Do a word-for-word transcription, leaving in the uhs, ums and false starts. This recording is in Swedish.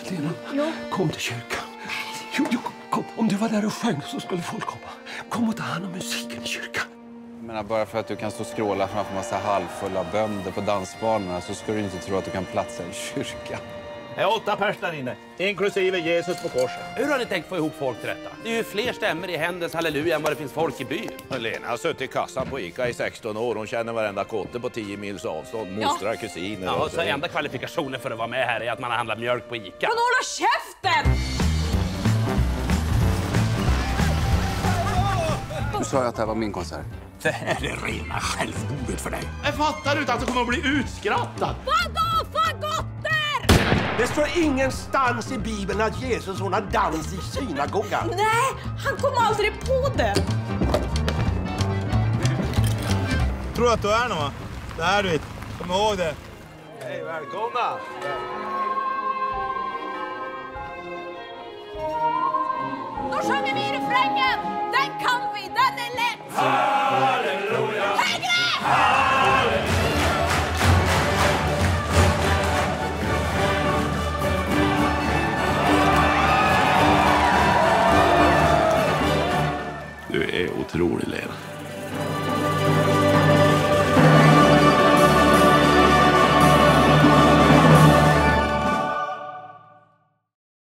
Lena, ja. Kom till kyrkan. Jo, jo, kom. Om du var där och sjöng så skulle folk komma. Kom och ta hand om musiken i kyrkan. Jag menar, bara för att du kan stå och skråla framför en massa halvfulla bönder på dansbanorna så ska du inte tro att du kan platsa i en kyrka. Det är åtta pers där inne, inklusive Jesus på korset. Hur har ni tänkt få ihop folk till detta? Det är ju fler stämmer i Händels halleluja än vad det finns folk i byn. Lena har suttit i kassan på Ica i sexton år. Hon känner varenda kotte på tio mils avstånd. Mostrar, ja. kusiner. Ja, och så enda kvalifikationen för att vara med här är att man har handlat mjölk på Ica. Men hålla käften! Du sa ju att det här var min konsert. Det här är rena självmordet för dig. Jag fattar inte att du kommer att bli utskrattad. Vadå fagotter? Det står ingenstans i Bibeln att Jesus hon har dans i synagogan. Nej, han kom aldrig på det. Tror att du är någon? Det är du inte. Kom ihåg det. Hej, välkomna! Då sjunger vi refrängen. Den kan vi, den är lätt. Halleluja! Högre! Halleluja! Du är otrolig, Lena.